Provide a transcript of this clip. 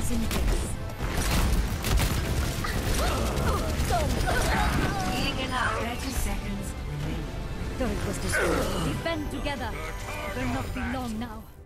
in place. Healing enough. 30 seconds remaining. Turret was destroyed. Defend together. It will not be long now.